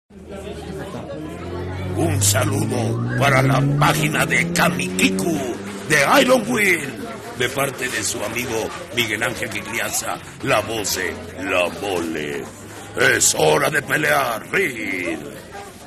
Un saludo para la página de Kamikiku de Iron Will, de parte de su amigo Miguel Ángel Gigliasa, la voz de La Mole. Es hora de pelear, Reed.